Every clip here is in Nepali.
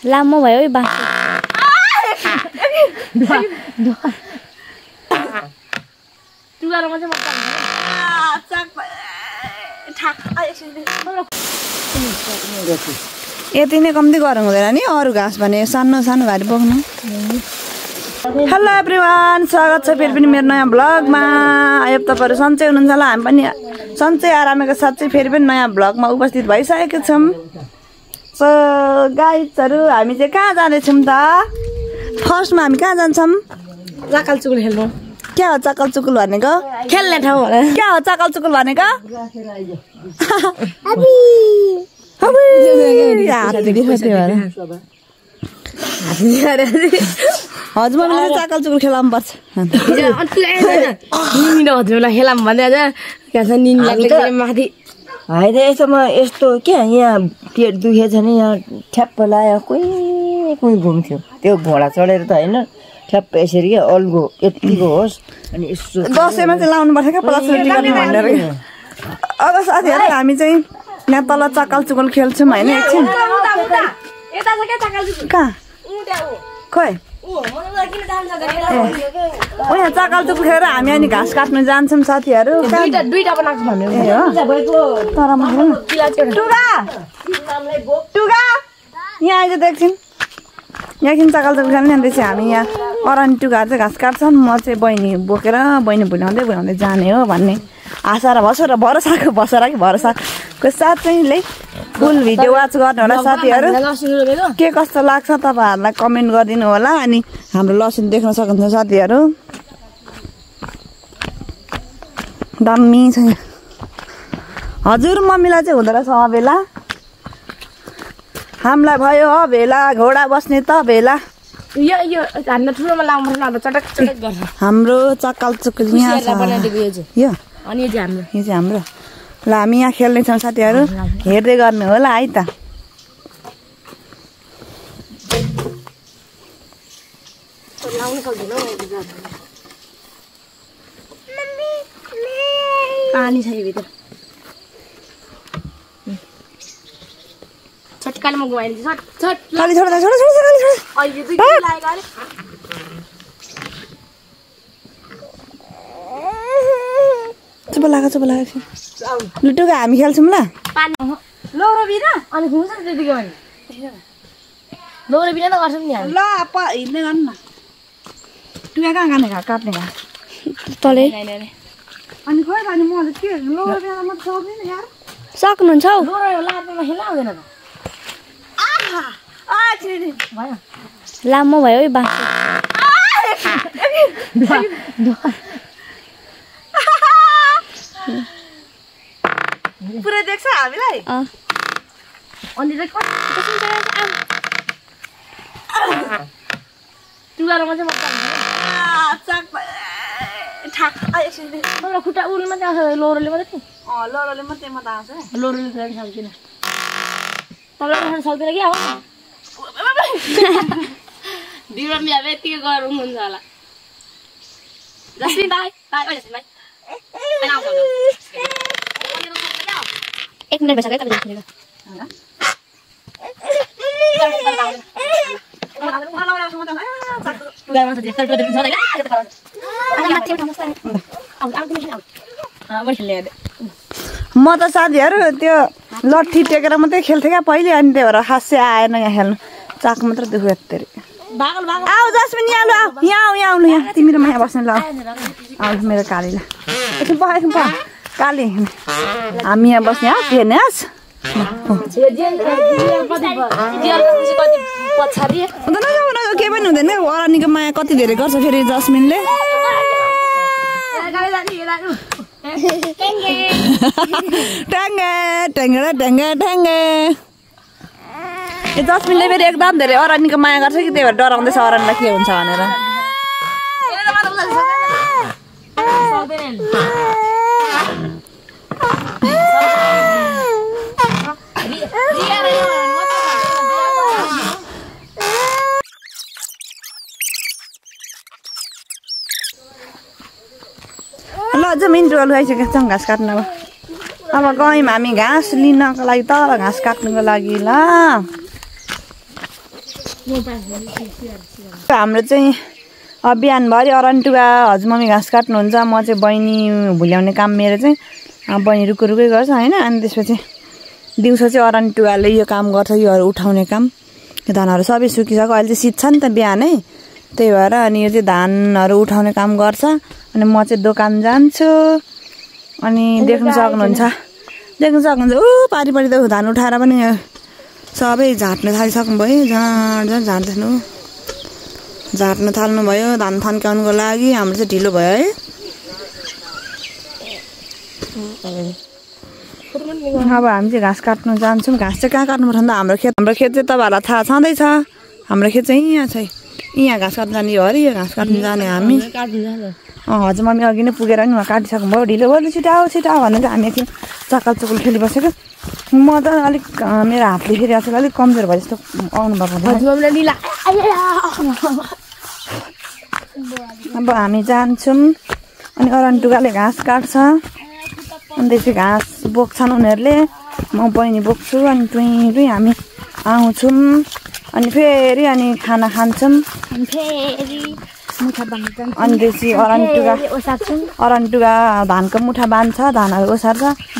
लामो भयो है बाँस यति नै कम्ती गर्नु हुँदैन नि अरू घाँस भने सानो सानो भारी बोक्नु हेलो एभ्रिवान स्वागत छ फेरि पनि मेरो नयाँ ब्लगमा आयो तपाईहरु सन्चै हुनुहुन्छ होला हामी पनि सन्चै आरामको साथ चाहिँ फेरि पनि नयाँ ब्लगमा उपस्थित भइसकेको छौं सो गाइजहरु हामी चाहिँ कहाँ जाने छौं त फर्स्टमा हामी कहाँ जान्छौं चाकल चुकुल खेल्नु के हो चाकल चुकुल भनेको खेल्ने ठाउँ हो के हो चाकल चुकुल भनेको हजुर मलाई चाकल चुकुल खेलाउनु पर्छ हजुरलाई खेलाम भन्दै आज निन लाग्छ माथि होइन यसोमा यस्तो क्या यहाँ पेट दुखेछ नि यहाँ ठ्याप्प लायो कोही घुम्थ्यो त्यो घोडा चढेर त होइन ठ्याप्प यसरी क्या अल्गो यतिको होस् अनि यसो दसैँमा चाहिँ लाउनु पर्छ क्या 50 टिकट भनेर अब साथीहरु हामी चाहिँ यहाँ तल चाकल चुकुल खेल्छौँ होइन एकछिन कहाँ खोइ यहाँ चाकल चुकुल खेलेर हामी अनि घाँस काट्नु जान्छौँ साथीहरु दुईटा बनाएको भन्नु तर टुगा यहाँ आइज एकछिन यहाँदेखि चाकल चुकुल खेल्ने अन्त चाहिँ हामी यहाँ अरानी टुगाहरू चाहिँ घाँस काट्छन् म चाहिँ बहिनी बोकेर बहिनी भुल्याउँदै जाने हो भन्ने आशा र भरोसाको साथ चाहिँ ले फुल भिडियो वाच गर्नु होला साथीहरु के कस्तो लाग्छ तपाईहरुलाई कमेन्ट गरिदिनु होला अनि हाम्रो लसुन देख्न सक्नुहुन्छ साथीहरु दामी छ हजुर मम्मीलाई चाहिँ हुँदो रहेछ अबेला हामीलाई भयो अबेला घोडा बस्ने त बेला यो हामी ठुलोमा लाउनु पर्छ अब चटक चटक गर्छ हाम्रो चाकल चुकुल यहाँ छ यो अनि यो चाहिँ हाम्रो ल हामी यहाँ खेल्ने छौं साथीहरु हेर्दै गर्नु होला है त पानी छ यो भित्र छटकाले म घुमाइदिन्छु छट खाली छोड अहिले दुई लागेको अरे चुप लागेको लुटुगा हामी खेल्छौं ल पानी लोरो बिना अनि घुम्छ त्यतिकै भने लोरो बिना त गर्छौं नि हामी ल हिँड्दै गर्नु न टुगा कहाँ गाने काट्ने घा तले अनि खोइ भने म के लोरो बिना म सक्दिन यार सक्नुहुन्छ हौ लोरो लाटमा खेल्न आउँदैन त भयो लामो भयो है बाँस पुरै देख्छ हामीलाई अनि चाहिँ कसरी टुगारोमा चाहिँ खुट्टा उल्नु मात्रै आउँछ लोरोले मात्रै लोरोले मात्रै म त आउँछ लोरोले त सक्दिनँ तपाईँ सक्दैन क्या हो बिरुवा बिहा यतिकै गरौँ हुन्छ होला जसरी बाई एक मिनट भइसक्यो तपाईँ म त साथीहरु त्यो लट्ठी टेकेर मात्रै खेल्थे क्या पहिले अनि त्यही भएर खासै आएन यहाँ खेल्नु चाक मात्र दुख्यो यत्तरी आऊ जस्मिन यहाँ आउनु यहाँ तिम्रो यहाँ बस्ने ल आऊ मेरो कालीलाई एकछिन एकछिन काली हामी यहाँ बस्ने हस् हेर्ने हस् के पनि हुँदैन अरानीको माया कति धेरै गर्छ फेरि जस्मिनले जस्मिनले फेरि एकदम धेरै अरानीको माया गर्छ कि त्यही भएर डराउँदैछ अरानीलाई के हुन्छ भनेर ल जमिन डोल गइसकेको छौँ घाँस काट्न अब गयौँ हामी घाँस लिनको लागि तल घाँस काट्नुको लागि ल हाम्रो चाहिँ बिहानभरि अरन्टुवा हजुरमम्मी घाँस काट्नुहुन्छ, म चाहिँ बहिनी भुल्याउने काम मेरो चाहिँ बहिनी रुकै गर्छ होइन। अनि त्यसपछि दिउँसो चाहिँ अरन्टुवाले यो काम गर्छ, योहरू उठाउने काम। यो धानहरू सबै सुकिसक्यो, अहिले चाहिँ शीत छ नि त बिहानै, त्यही भएर अनि यो चाहिँ धानहरू उठाउने काम गर्छ। अनि म चाहिँ दोकान जान्छु। अनि देख्न सक्नुहुन्छ ऊ पारिपरि त धान उठाएर पनि सबै झाट्न थालिसक्नुभयो, झाट्न थाल्नुभयो धान थन्काउनुको लागि। हाम्रो चाहिँ ढिलो भयो है। अब हामी चाहिँ घाँस काट्नु जान्छौँ। घाँस चाहिँ कहाँ काट्नुपर्छ भन्दा हाम्रो खेत चाहिँ तपाईँहरूलाई थाहा छँदैछ। हाम्रो खेत चाहिँ यहाँ छ, यहाँ घाँस काट्नु जाने, यो अरे यो घाँस काट्नु जाने हामी। हजुरमम्मी अघि नै पुगेर नि उहाँ काटिसक्नु भयो। ढिलो भयो, छिटाओ भने चाहिँ हामी एकछिन चक्कल खेलिबसेको। म त अलिक मेरो हातले फेरि आजकल अलिक कमजोर भयो जस्तो आउनुभएको हुन्छ। अब हामी जान्छौँ। अनि अरन्टुवाले घाँस काट्छ, अनि त्यसपछि घाँस बोक्छन् उनीहरूले, म बहिनी बोक्छु। अनि टुई हामी आउँछौँ। अनि फेरि अनि खाना खान्छौँ। अनि त्यसपछि अरन्टुवा धानको मुठा बाँध्छ, धानहरू ओसार्छ।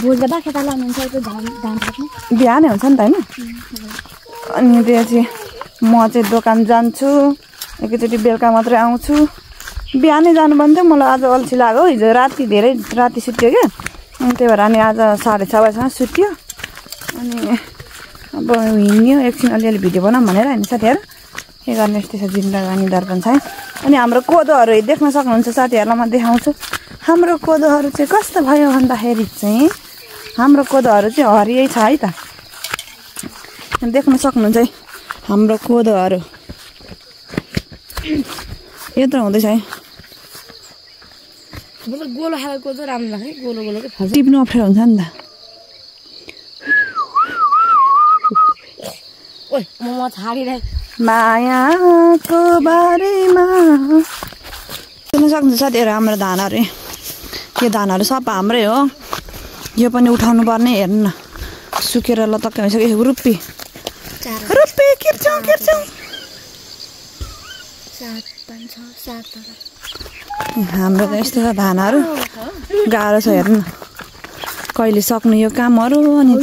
बिहानै हुन्छ नि त होइन। अनि त्यसपछि म चाहिँ दोकान जान्छु, एकैचोटि बेलुका मात्रै आउँछु। बिहानै जानु भन्थ्यो, मलाई आज अल्छी लाग्यो। हिजो धेरै राति सुत्यो क्या, अनि त्यही भएर अनि आज 6:30 बजीसम्म सुत्यो। अनि अब हिँड्यो एकछिन, अलिअलि भिडियो बनाऊँ भनेर होइन साथीहरू। के गर्ने, यस्तै छ जिन्दगानी दर्पण छ है। अनि हाम्रो कोदोहरू देख्न सक्नुहुन्छ साथीहरूलाई म देखाउँछु। हाम्रो कोदोहरू चाहिँ कस्तो भयो भन्दाखेरि चाहिँ हाम्रो कोदोहरू चाहिँ हरियै छ है त। देख्न सक्नुहुन्छ है हाम्रो कोदोहरू यत्रो हुँदैछ है। गोलो खाले कोदो राम्रो लाग्छ, गोलो टिप्नु अप्ठ्यारो हुन्छ नि त। म छाडिरहेको मायाको बारेमा सुन्न सक्नुहुन्छ साथीहरू। हाम्रो धानहरू, यो धानहरू सब हाम्रै हो। यो पनि उठाउनु पर्ने, हेर्नु न सुकेर लतक्कै भइसक्यो। रुप्पी किर्छौँ। हाम्रो त यस्तो छ धानहरू, गाह्रो छ हेर्नु न कहिले सक्नु यो कामहरू। अनि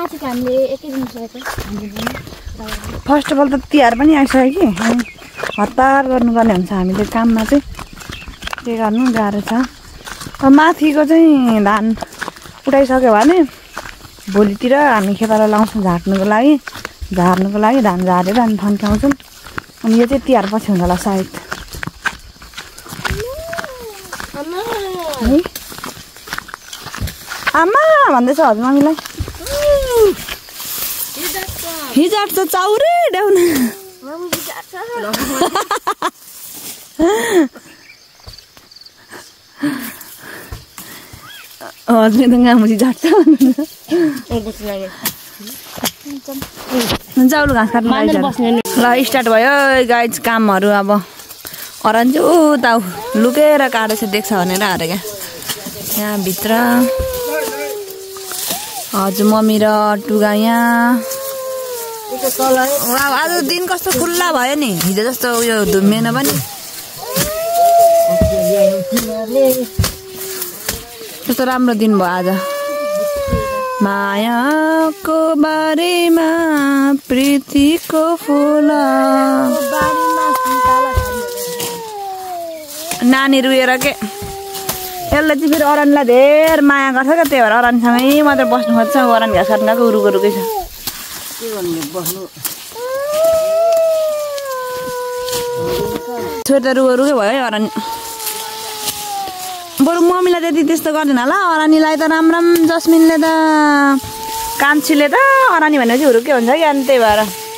फर्स्ट अफ अल त तिहार पनि आइसक्यो कि, हतार गर्नुपर्ने हुन्छ हामीले काममा चाहिँ, के गर्नु गाह्रो छ। माथिको चाहिँ धान उठाइसक्यो भने भोलितिर हामी खेताला लाउँछौँ झार्नुको लागि धान झारेर अनि थन्काउँछौँ। अनि यो चाहिँ तिहार पछि हुन्छ होला सायद है। आमा भन्दैछ हजुरमम्मीलाई, हिजो त चाउरे ड्याउन हजुर त गामुजी झाट्छ चाउलो घाँस काट्नु ल स्टार्ट भयो गाइज कामहरू। अब अरन्जु त लुकेर काटेछ देख्छ भनेर अरे क्या यहाँभित्र। हजुर मम्मी र टुगा यहाँ। आज दिन कस्तो खुल्ला भयो नि, हिजो जस्तो उयो धुम्मेन पनि। कस्तो राम्रो दिन भयो आज। मायाको बारेमा प्रीतिको फुल नानी रुएर के यसलाई चाहिँ फेरि अरनलाई धेर माया गर्छ क्या, त्यही भएर अरनसँगै मात्र बस्नु खोज्छ। अरन घाँस काट्नु गएको रुकै छ। छोरी त रुकै भयो है अरन। बरु मम्मीलाई त्यति त्यस्तो गर्दैन होला, अरानीलाई त राम जस्मिनले त कान्छीले त अरानी भनेपछि हुरुकै हुन्छ कि। अनि त्यही भएर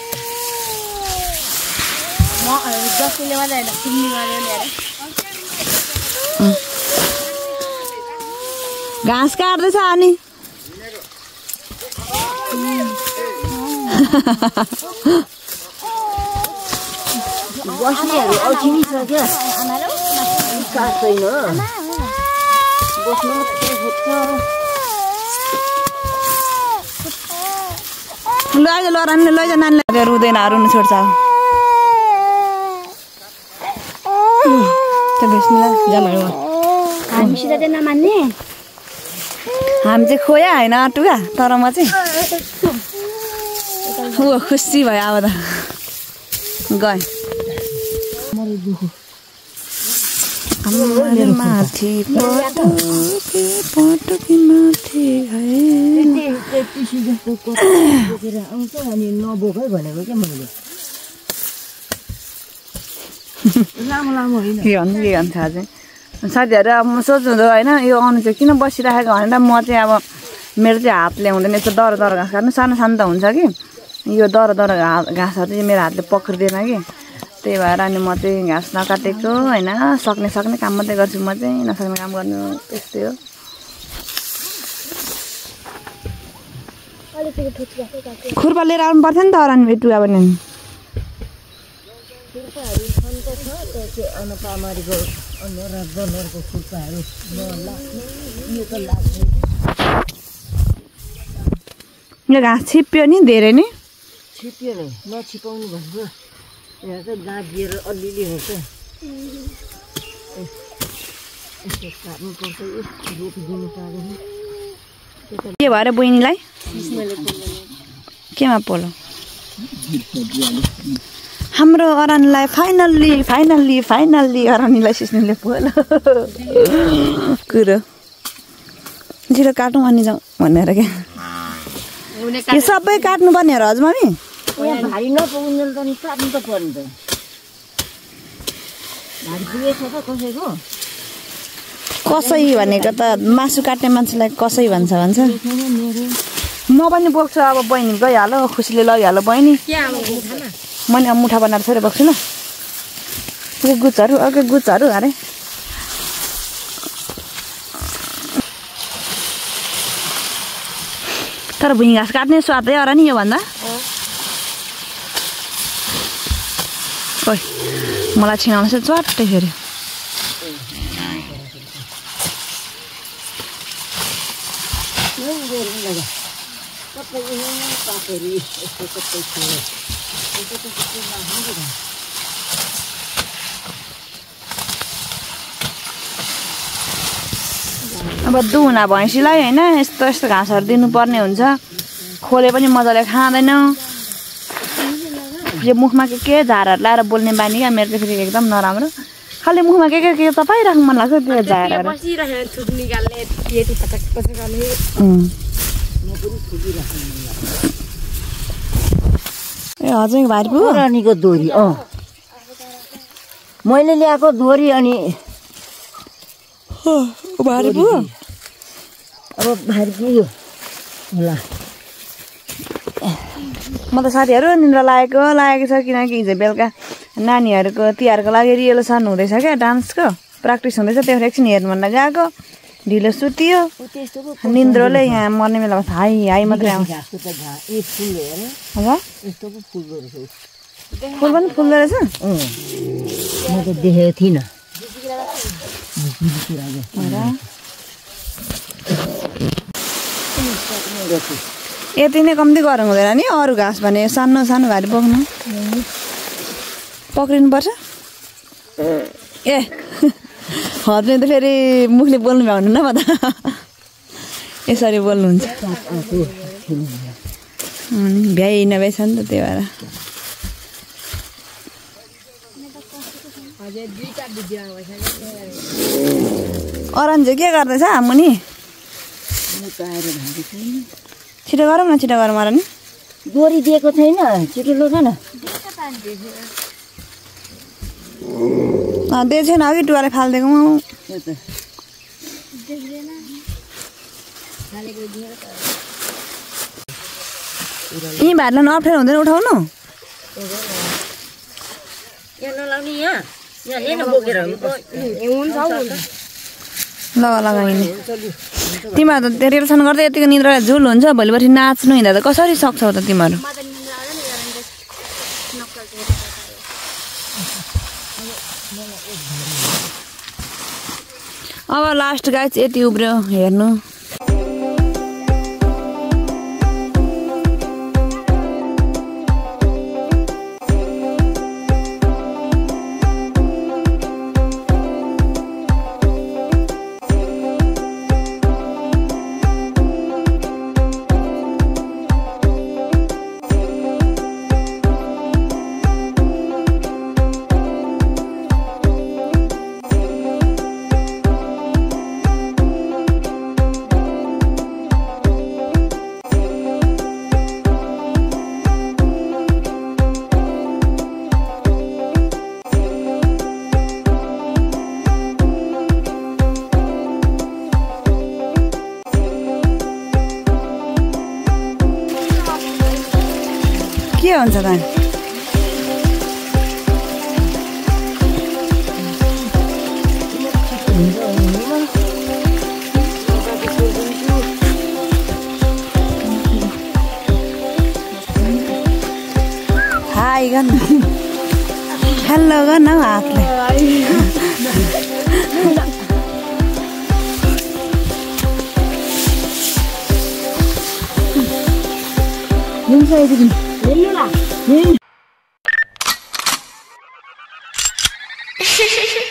घाँस काट्दैछ अनि बस्नेहरू अल्छिसक्यो छैन बस्नु लैजा नानीले रुँदैन रुनु छोड्छ। त बिस्मिल्लाह जमाउनु हामीसित चाहिँ नमान्ने हामी चाहिँ खोया होइन अटुका तर म चाहिँ ऊ खुसी भयो अब त गएँ माथि पटुकी माथि पिसी जस्तो बोकेर आउँछ अनि नबोकै भनेको क्या मैले लामो लामो होइन के भन्छ अझै साथीहरू अब म सोच्नुहुँदो होइन यो आउनु चाहिँ किन बसिराखेको भनेर म चाहिँ अब मेरो चाहिँ हातले हुँदैन यस्तो दर घाँस काट्नु सानो सानो त हुन्छ कि यो दर घाँसहरू चाहिँ मेरो हातले पक्रिँदैन कि त्यही भएर अनि म चाहिँ घाँस नकाटेको होइन सक्ने काम मात्रै गर्छु म चाहिँ नसक्ने काम गर्नु त्यस्तै हो खुर्पा लिएर आउनु पर्छ नि त अरानी भेटुवा पनि अनुपामारीको अनुहार जनहरूको खुर्पाहरू यो घाँस छिप्यो नि धेरै नै छिप्यो नै नछिपाउनु भन्नु यहाँ चाहिँ गाँजिएर अलिअलि हुन्छ यस्तो काट्नुपर्छ रोपिदिनु पारेन के भएर बहिनीलाई केमा पोलो हाम्रो अरानीलाई फाइनल्ली अरानीलाई सिस्नुले पोलो कुरो छिटो काटौँ अनि जाउँ भनेर क्या यो सबै काट्नुपर्ने हो हजुरमामी यहाँ भारी नपुग्नु त नि काट्नु त पर्ने त भारी पुगेछ त कसैको कसै भनेको त मासु काट्ने मान्छेलाई कसै भन्छ म पनि बोक्छु अब बहिनी गइहाल्यो खुसीले लगिहाल्यो बहिनी मैले अब मुठा बनाएर छोडेर बोक्छु ल गुच्छहरू अरे तर भुइँ घाँस काट्ने स्वादै अरा नि योभन्दा ओइ मलाई छिनाउँछ चट्टै फेरि अब दुहुना भैँसीलाई होइन यस्तो घाँसहरू दिनुपर्ने हुन्छ खोले पनि मजाले खाँदैन यो मुखमा के झारहरू लाएर बोल्ने बानी क्या मेरो चाहिँ फेरि एकदम नराम्रो खालि मुखमा के तपाईराख्नु मन लाग्छ त्यो झारहरू ए हजुर भाइ रानीको दोरी मैले ल्याएको दोरी अनि भारी पो अब भारी पुग्यो होला म त साथीहरू निन्द्रा लागेको छ किनकि हिजो बेलुका नानीहरूको तिहारको लागि रिहर्सल हुँदैछ क्या डान्सको प्र्याक्टिस हुँदैछ त्यहाँबाट एकछिन हेर्नु भनेर गएको ढिलो सुत्यो निन्द्रोले यहाँ मर्ने बेलामा हाई मात्रै आउँछ फुल पनि फुल्दो रहेछ म त देखेको थिइनँ यति नै कम्ती गरौँ हुँदैन नि अरू घाँस भने सानो सानो घारी बोक्नु पक्रिनुपर्छ ए हजुर त फेरि मुखले बोल्नु भ्याउनु न म त यसरी बोल्नुहुन्छ भ्याइ नभ्याइ छ नि त त्यही भएर अरन चाहिँ के गर्दैछ मुनि छिटो गरौँ न अरन दोरी दिएको छैन छिटो लग न दिएको छैन अघि टुवाले फालिदिएको यहीँ भातलाई अप्ठ्यारो हुँदैन उठाउनु लगाइने तिमीहरू त रिलेसन गर्दै यतिको निद्रा झुल हुन्छ भोलिपर्सि नाच्नु हिँड्दा त कसरी सक्छौ त तिमीहरू अब लास्ट गाइस यति उब्रियो हेर्नु हुन्छ त हाई गर्न हेलो गर्न हौ हातले हुन्छ यति हेर्नु ल